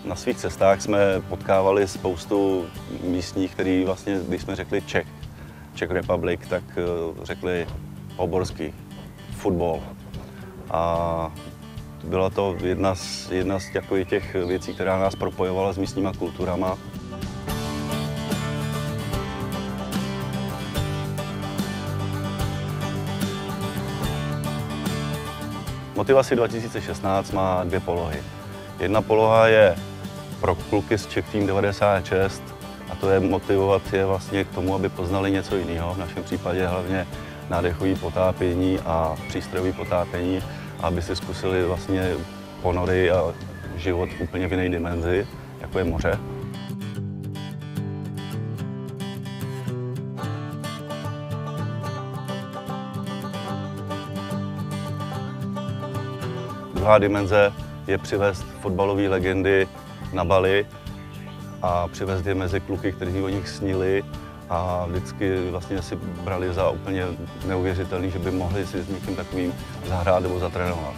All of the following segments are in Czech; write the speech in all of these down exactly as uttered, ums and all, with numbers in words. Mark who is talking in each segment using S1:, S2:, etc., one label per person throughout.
S1: Na svých cestách jsme potkávali spoustu místních, kteří vlastně, když jsme řekli Czech, Czech Republic, tak řekli Oborský, fotbal. A byla to jedna z, jedna z takových těch věcí, která nás propojovala s místníma kulturama. Motivace dva tisíce šestnáct má dvě polohy. Jedna poloha je pro kluky z Czech Team devadesát šest a to je motivovat je vlastně k tomu, aby poznali něco jiného. V našem případě hlavně nádechové potápění a přístrojové potápění, aby si zkusili vlastně ponory a život úplně v jiné dimenzi, jako je moře. Druhá dimenze je přivést fotbalové legendy na Bali a přivést je mezi kluky, kteří o nich snili a vždycky vlastně si brali za úplně neuvěřitelný, že by mohli si s někým takovým zahrát nebo zatrénovat.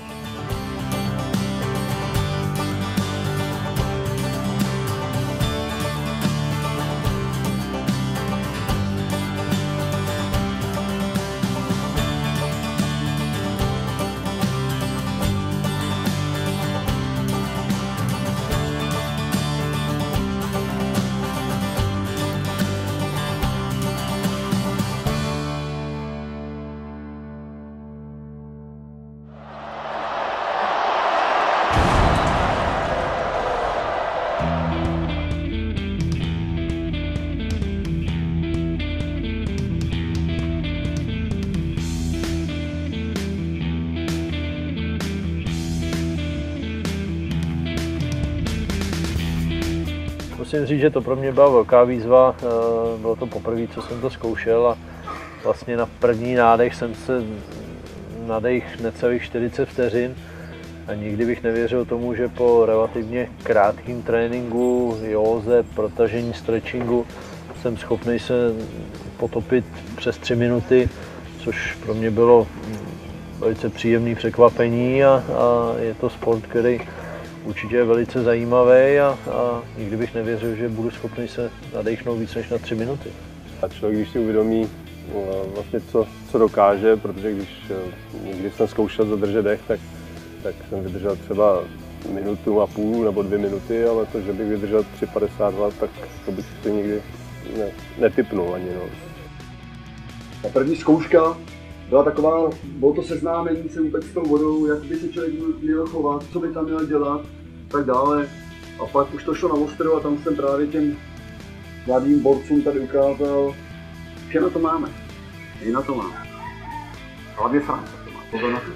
S2: Musím říct, že to pro mě byla velká výzva, bylo to poprvé, co jsem to zkoušel a vlastně na první nádech jsem se nadech necelých čtyřicet vteřin a nikdy bych nevěřil tomu, že po relativně krátkém tréninku, józe, protažení, stretchingu jsem schopný se potopit přes tři minuty, což pro mě bylo velice příjemné překvapení a, a je to sport, který určitě je velice zajímavý a, a nikdy bych nevěřil, že budu schopný se nadechnout víc než na tři minuty.
S3: A člověk, když si uvědomí vlastně, co, co dokáže, protože když někdy jsem zkoušel zadržet dech, tak, tak jsem vydržel třeba minutu a půl nebo dvě minuty, ale to, že bych vydržel tři padesát dva, tak to bych si nikdy ne, netypnul ani. No.
S4: Ta první zkouška byla taková, bylo to seznámení se vůbec s tou vodou, jak by se člověk měl chovat, co by tam měl dělat, tak dále. A pak už to šlo na ostro a tam jsem právě těm mladým borcům tady ukázal, že na to máme. I na to máme. Hlavně Franc to má, pozor na to.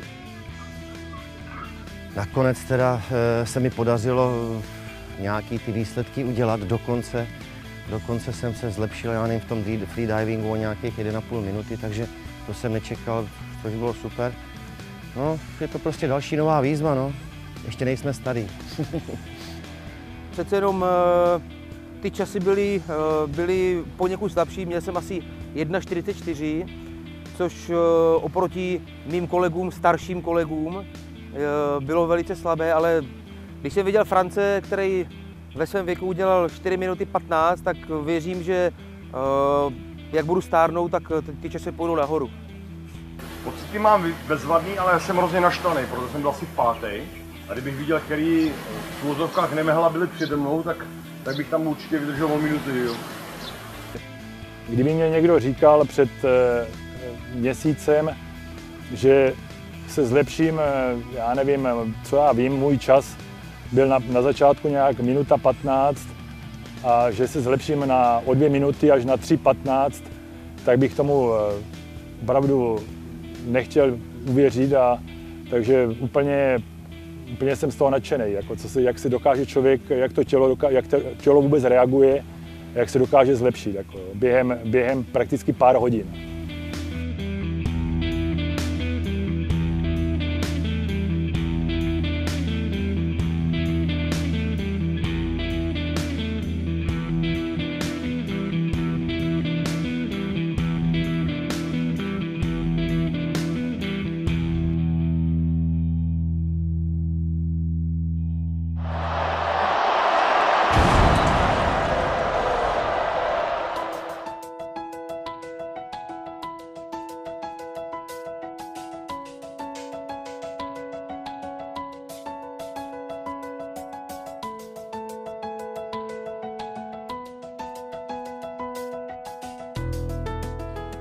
S5: Nakonec teda se mi podařilo nějaký ty výsledky udělat, dokonce, dokonce jsem se zlepšil, já nevím, v tom freedivingu o nějakých jedna a půl minuty, takže to jsem nečekal, což bylo super. No, je to prostě další nová výzva, no. Ještě nejsme starý.
S6: Přece jenom ty časy byly, byly poněkud slabší, měl jsem asi jedna čtyřicet čtyři, což oproti mým kolegům, starším kolegům, bylo velice slabé, ale když jsem viděl France, který ve svém věku udělal čtyři minuty patnáct, tak věřím, že jak budu stárnout, tak ty časy půjdou nahoru.
S7: Pocity mám bezvadný, ale já jsem hrozně naštvaný, protože jsem byl asi pátý. A kdybych viděl, který v úvozovkách Nemehla byli přede mnou, tak, tak bych tam určitě vydržel o minuty. Jo.
S8: Kdyby mě někdo říkal před e, měsícem, že se zlepším, já nevím, co já vím, můj čas byl na, na začátku nějak minuta patnáct a že se zlepším na, o dvě minuty až na tři patnáct, tak bych tomu opravdu nechtěl uvěřit, a takže úplně, úplně jsem z toho nadšený, jako co se, jak se dokáže člověk, jak to tělo, doká, jak to tělo vůbec reaguje, jak se dokáže zlepšit jako, během, během prakticky pár hodin.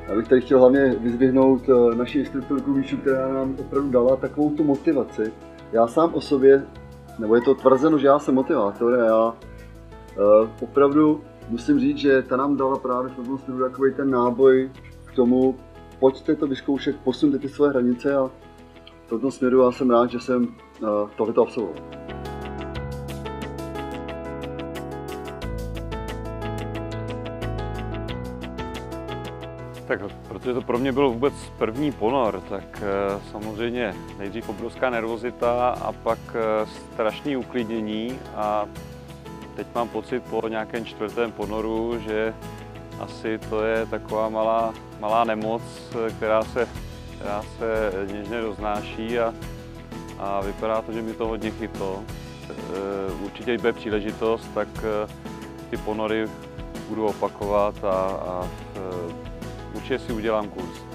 S4: Já bych tady chtěl hlavně vyzdvihnout naši instruktorku Míšu, která nám opravdu dala takovou tu motivaci. Já sám o sobě, nebo je to tvrzeno, že já jsem motivátor a já uh, opravdu musím říct, že ta nám dala právě v tom směru takový ten náboj k tomu, pojďte to vyzkoušet, posuňte ty své hranice a v tomto směru já jsem rád, že jsem uh, tohleto absolvoval.
S9: Tak protože to pro mě byl vůbec první ponor, tak e, samozřejmě nejdřív obrovská nervozita a pak e, strašné uklidnění a teď mám pocit po nějakém čtvrtém ponoru, že asi to je taková malá, malá nemoc, která se, která se něžně roznáší a, a vypadá to, že mi to hodně chytlo. E, určitě, když bude příležitost, tak e, ty ponory budu opakovat a, a e, určitě si udělám kurz.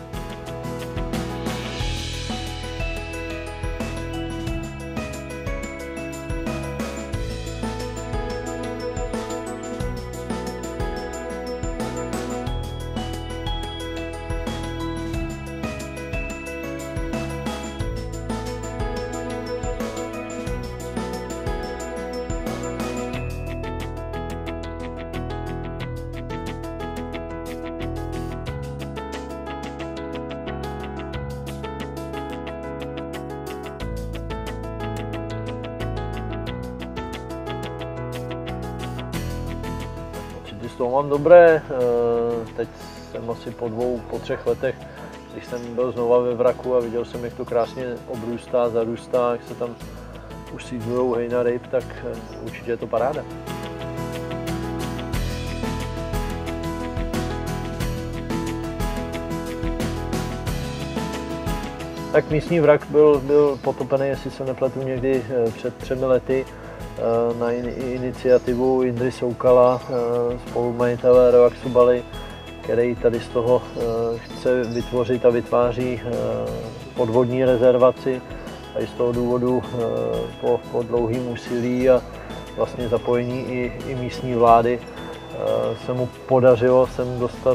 S2: Z toho mám dobré, teď jsem asi po dvou, po třech letech, když jsem byl znova ve vraku a viděl jsem, jak to krásně obrůstá, zarůstá, jak se tam usídlujou hejna ryb, tak určitě je to paráda. Tak místní vrak byl, byl potopený, jestli se nepletu, někdy před třemi lety na iniciativu Jindry Soukala, spolumajitele Relaxu Bali, který tady z toho chce vytvořit a vytváří podvodní rezervaci. A i z toho důvodu po, po dlouhém úsilí a vlastně zapojení i, i místní vlády se mu podařilo sem dostat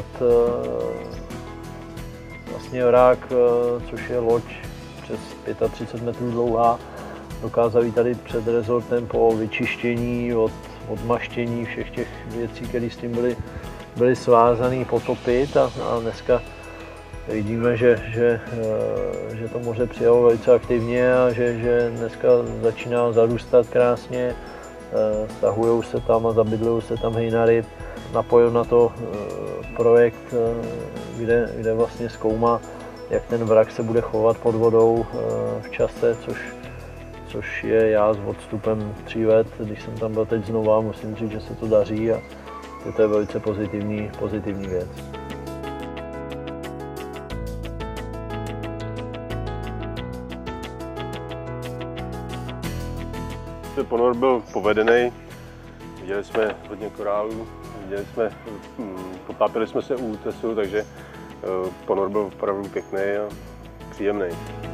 S2: vlastně vrák, což je loď přes třicet pět metrů dlouhá. Dokázali tady před rezortem po vyčištění, od, odmaštění všech těch věcí, které s tím byly, byly svázané, potopit a, a dneska vidíme, že, že, že to moře přijalo velice aktivně a že, že dneska začíná zarůstat krásně, stahují se tam a zabydlují se tam hejna ryb. Napojil na to projekt, kde, kde vlastně zkoumá, jak ten vrak se bude chovat pod vodou v čase, což což je já s odstupem tří let, když jsem tam byl teď znova, musím říct, že se to daří a to je velice pozitivní, pozitivní věc.
S3: Ten ponor byl povedený, viděli jsme hodně korálů, viděli jsme, potápěli jsme se u útesu, takže ponor byl opravdu pěkný a příjemný.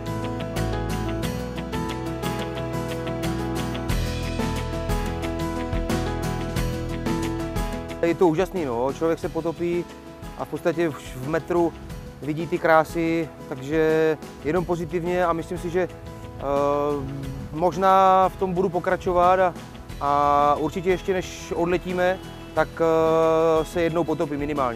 S6: Je to úžasný, no. Člověk se potopí a v podstatě už v metru vidí ty krásy, takže jenom pozitivně a myslím si, že uh, možná v tom budu pokračovat a, a určitě ještě než odletíme, tak uh, se jednou potopím minimálně.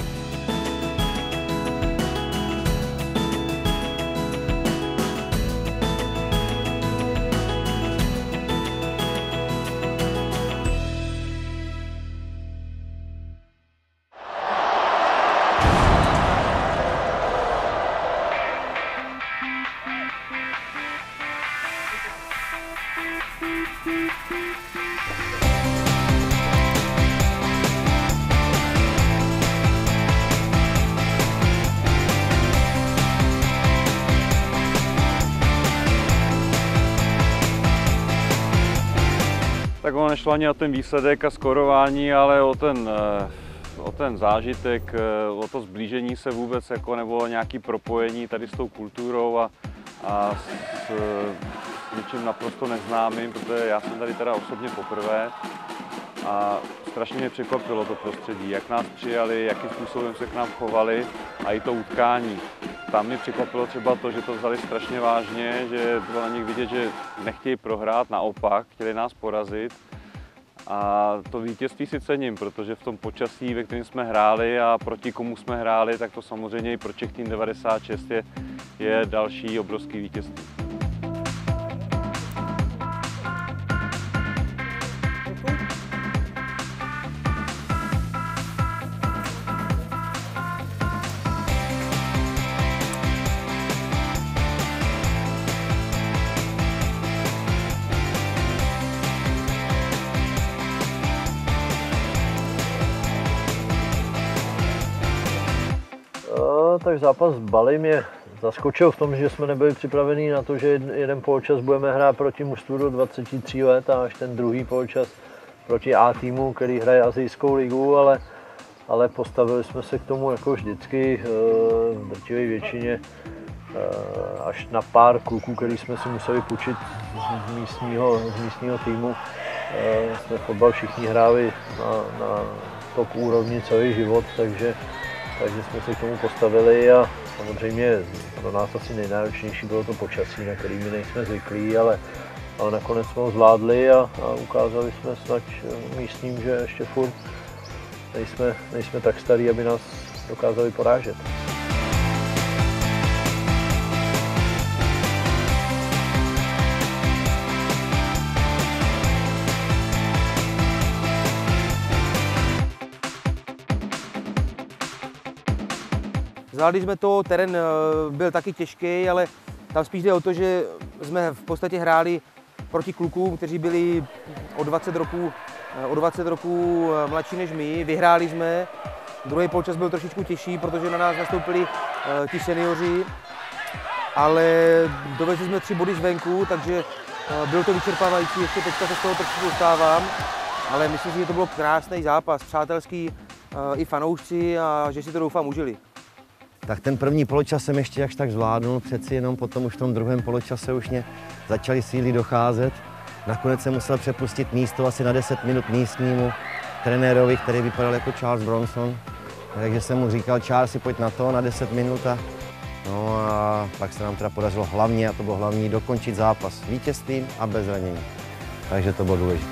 S9: Tak ono nešlo ani o ten výsledek a skorování, ale o ten, o ten zážitek, o to zblížení se vůbec, jako, nebo nějaké propojení tady s tou kulturou a, a s, s něčím naprosto neznámým, protože já jsem tady teda osobně poprvé a strašně mě překvapilo to prostředí, jak nás přijali, jakým způsobem se k nám chovali a i to utkání. Tam mi překvapilo třeba to, že to vzali strašně vážně, že bylo na nich vidět, že nechtějí prohrát, naopak, chtěli nás porazit. A to vítězství si cením, protože v tom počasí, ve kterém jsme hráli a proti komu jsme hráli, tak to samozřejmě i pro Czech Team devadesát šest je, je další obrovský vítězství.
S2: Tak zápas s Bali mě zaskočil v tom, že jsme nebyli připraveni na to, že jeden poločas budeme hrát proti mužstvu do dvaceti tří let a až ten druhý poločas proti A týmu, který hraje asijskou ligu, ale, ale postavili jsme se k tomu jako vždycky v drtivé většině až na pár kluků, který jsme si museli půjčit z místního, z místního týmu. Jsme fotbal všichni hráli na, na top úrovni celý život, takže Takže jsme se k tomu postavili a samozřejmě pro nás asi nejnáročnější bylo to počasí, na který my nejsme zvyklí, ale, ale nakonec jsme ho zvládli a, a ukázali jsme snad místním, že ještě furt nejsme, nejsme tak starí, aby nás dokázali porážet.
S6: Zvládli jsme to, terén byl taky těžký, ale tam spíš jde o to, že jsme v podstatě hráli proti klukům, kteří byli o dvacet roků, o dvacet roků mladší než my. Vyhráli jsme, druhý poločas byl trošičku těžší, protože na nás nastoupili ti seniori, ale dovezli jsme tři body zvenku, takže bylo to vyčerpávající, ještě teďka se z toho trošku dostávám, ale myslím si, že to byl krásný zápas, přátelský i fanoušci a že si to doufám užili.
S5: Tak ten první poločas jsem ještě jakž tak zvládnul, přeci jenom potom už v tom druhém poločase už mě začaly síly docházet. Nakonec jsem musel přepustit místo asi na deset minut místnímu trenérovi, který vypadal jako Charles Bronson. Takže jsem mu říkal, Charles, si pojď na to na deset minut. A, no a pak se nám teda podařilo hlavně, a to bylo hlavní, dokončit zápas vítězstvím a bez zranění. Takže to bylo důležité.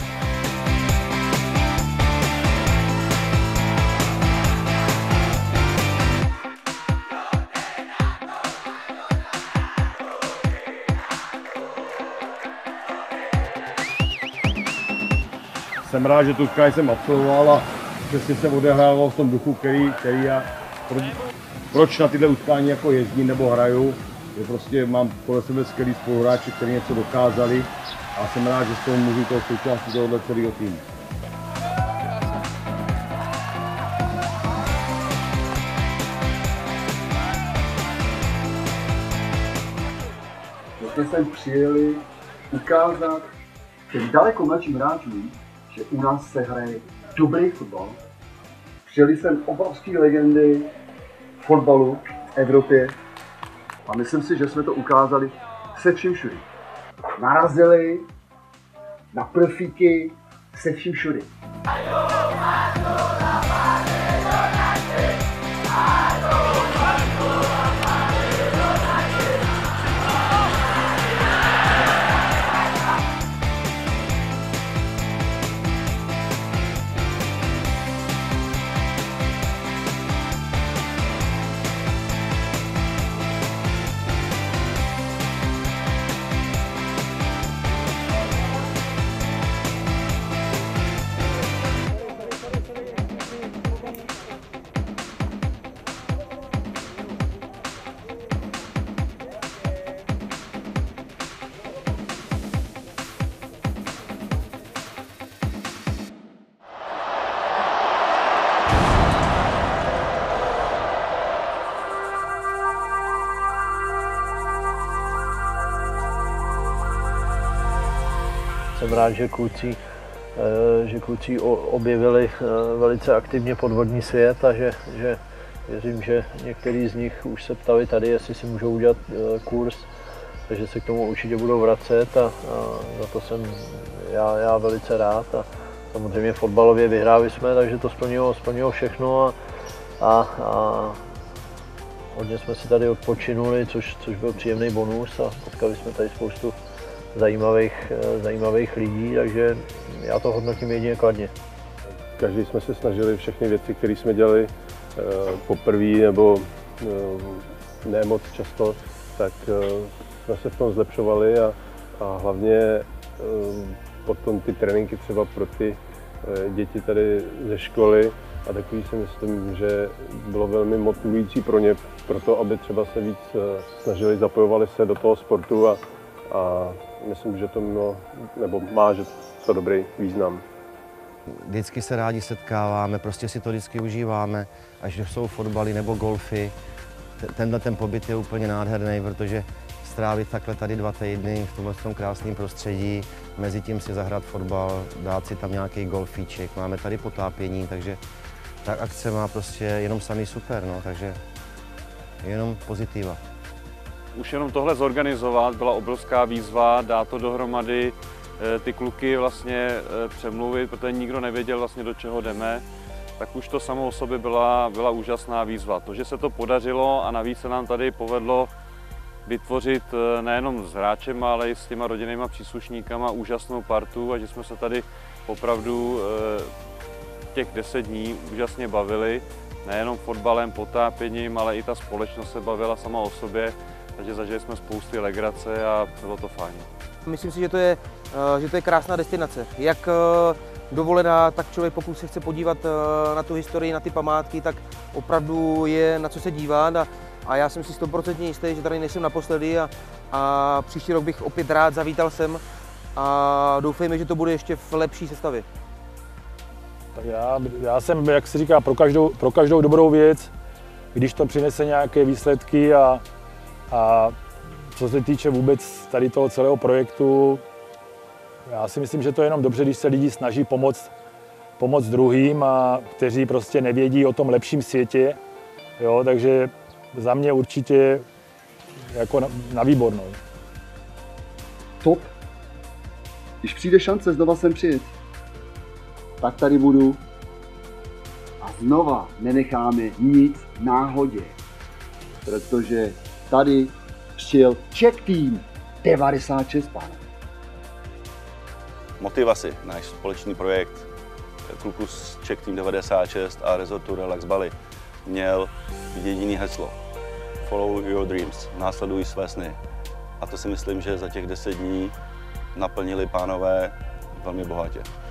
S7: Jsem rád, že tu utkání jsem absolvoval a přesně se odehrával v tom duchu, který, který já, proč na tyhle utkání jako jezdím nebo hraju, že prostě mám kolem sebe skvělý spoluhráči, kteří něco dokázali a jsem rád, že s toho můžu toho součástí tohohle celého týmu.
S4: My jsme sem přijeli ukázat těm daleko mladším hráčům, že u nás se hraje dobrý fotbal. Přijeli sem obrovské legendy fotbalu v Evropě a myslím si, že jsme to ukázali se vším všudy. Narazili na profíky se vším všudy.
S2: Jsem rád, že kluci, že kluci objevili velice aktivně podvodní svět a že, že věřím, že některý z nich už se ptali tady, jestli si můžou udělat kurz, takže se k tomu určitě budou vracet a, a za to jsem já, já velice rád. A samozřejmě fotbalově vyhráli jsme, takže to splnilo, splnilo všechno a, a, a hodně jsme si tady odpočinuli, což, což byl příjemný bonus a potkali jsme tady spoustu zajímavých, zajímavých lidí, takže já to hodnotím jedině kladně.
S3: Každý jsme se snažili všechny věci, které jsme dělali poprvé nebo ne moc často, tak jsme se v tom zlepšovali a, a hlavně potom ty tréninky třeba pro ty děti tady ze školy a takový si myslím, že bylo velmi motivující pro ně, proto aby třeba se víc snažili, zapojovali se do toho sportu a, a myslím, že to mělo, nebo má, že to dobrý význam.
S5: Vždycky se rádi setkáváme, prostě si to vždycky užíváme, až jsou fotbaly nebo golfy. Tenhle ten pobyt je úplně nádherný, protože strávit takhle tady dva týdny v tomhle tom krásném prostředí, mezi tím si zahrát fotbal, dát si tam nějaký golfíček, máme tady potápění, takže ta akce má prostě jenom samý super, no, takže jenom pozitiva.
S9: Už jenom tohle zorganizovat byla obrovská výzva, dát to dohromady, ty kluky vlastně přemluvit, protože nikdo nevěděl vlastně, do čeho jdeme, tak už to samo o sobě byla, byla úžasná výzva. To, že se to podařilo a navíc se nám tady povedlo vytvořit nejenom s hráčem, ale i s těma rodinnýma příslušníkama úžasnou partu a že jsme se tady opravdu těch deset dní úžasně bavili, nejenom fotbalem, potápěním, ale i ta společnost se bavila sama o sobě, takže zažili jsme spousty legrace a bylo to fajn.
S6: Myslím si, že to je, že to je krásná destinace. Jak dovolená, tak člověk, pokud se chce podívat na tu historii, na ty památky, tak opravdu je na co se dívat. A, a já jsem si stoprocentně jistý, že tady nejsem naposledy a, a příští rok bych opět rád zavítal sem a doufejme, že to bude ještě v lepší sestavě.
S8: Tak já, já jsem, jak se říká, pro každou, pro každou dobrou věc, když to přinese nějaké výsledky a, a co se týče vůbec tady toho celého projektu, já si myslím, že to je jenom dobře, když se lidi snaží pomoct, pomoct druhým, a kteří prostě nevědí o tom lepším světě. Jo, takže za mě určitě jako na, na výbornou.
S4: Top. Když přijde šance znova sem přijet, tak tady budu a znova nenecháme nic náhodě, protože tady přijel Czech Team devadesát šest, pane.
S1: Motivaci, náš společný projekt kluků z Czech Team devadesát šest a resortu Relax Bali měl jediný heslo. Follow your dreams, následuj své sny. A to si myslím, že za těch deset dní naplnili pánové velmi bohatě.